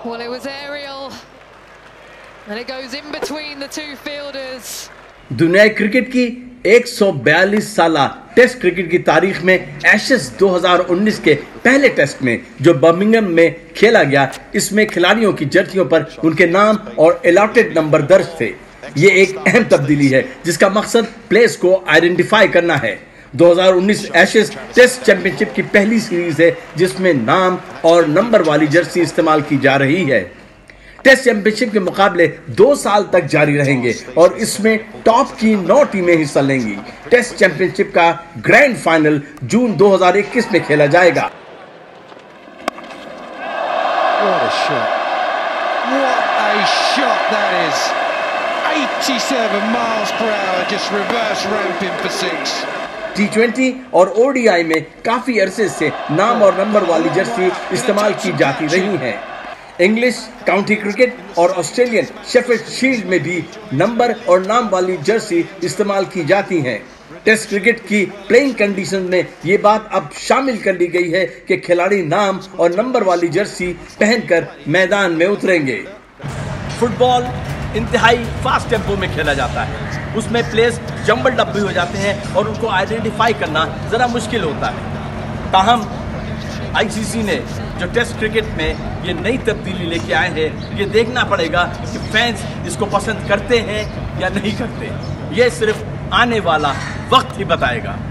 Well, it was aerial, and it goes in between the two fielders. दुनिया cricket की 142 साला test cricket की तारीख में एशेज 2019 के पहले टेस्ट में जो बर्मिंघम में खेला गया, इसमें खिलाड़ियों की जर्सियों पर उनके नाम और अलॉटेड नंबर दर्ज थे। ये एक अहम तब्दीली है जिसका मकसद प्लेयर्स को आइडेंटिफाई करना है। 2019 एशेज टेस्ट चैंपियनशिप की पहली सीरीज है जिसमें नाम और नंबर वाली जर्सी इस्तेमाल की जा रही है। टेस्ट चैंपियनशिप के मुकाबले 2 साल तक जारी रहेंगे और इसमें टॉप की 9 टीमें हिस्सा लेंगी। टेस्ट चैंपियनशिप का ग्रैंड फाइनल जून 2021 में खेला जाएगा। What a shot. What a shot that is. 87 miles per hour, just reverse ramping for 6. T20 और ODI में काफी अरसे से नाम और नंबर वाली जर्सी इस्तेमाल की जाती रही है। इंग्लिश काउंटी क्रिकेट और ऑस्ट्रेलियन शेफील्ड शील्ड में भी नंबर और नाम वाली जर्सी इस्तेमाल की जाती हैं। टेस्ट क्रिकेट की प्लेइंग कंडीशन में ये बात अब शामिल कर ली गई है कि खिलाड़ी नाम और नंबर वाली जर्सी पहनकर मैदान में उतरेंगे। फुटबॉल इंतहाई फास्ट टेम्पो में खेला जाता है। उसमें प्लेयर्स जंबल डब भी हो जाते हैं और उनको आइडेंटिफाई करना ज़रा मुश्किल होता है। ताहम आईसीसी ने जो टेस्ट क्रिकेट में ये नई तब्दीली लेके आए हैं, ये देखना पड़ेगा कि फैंस इसको पसंद करते हैं या नहीं करते। ये सिर्फ आने वाला वक्त ही बताएगा।